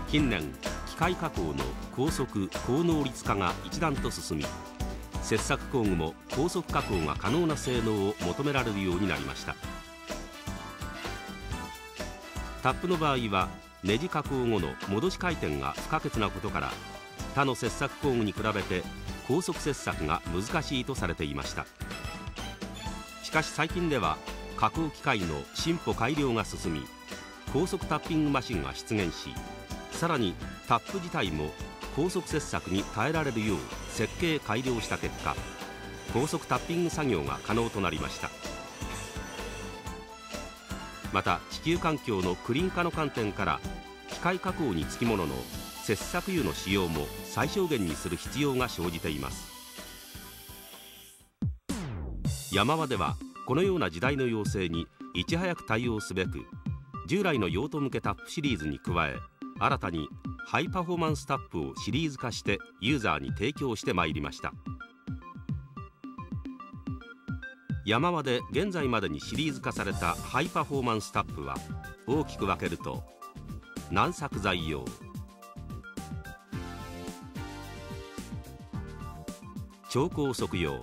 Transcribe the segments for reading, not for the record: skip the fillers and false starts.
近年機械加工の高速高能率化が一段と進み、切削工具も高速加工が可能な性能を求められるようになりました。タップの場合はネジ加工後の戻し回転が不可欠なことから、他の切削工具に比べて高速切削が難しいとされていました。しかし最近では加工機械の進歩改良が進み、高速タッピングマシンが出現し、さらにタップ自体も高速切削に耐えられるよう設計改良した結果、高速タッピング作業が可能となりました。また地球環境のクリーン化の観点から、機械加工につきものの切削油の使用も最小限にする必要が生じています。ヤマワではこのような時代の要請にいち早く対応すべく、従来の用途向けタップシリーズに加え、新たにハイパフォーマンスタップをシリーズ化してユーザーに提供してまいりました。ヤマワで現在までにシリーズ化されたハイパフォーマンスタップは大きく分けると、軟削材用、超高速用、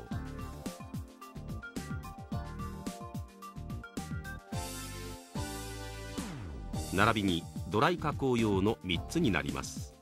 並びにドライ加工用の3つになります。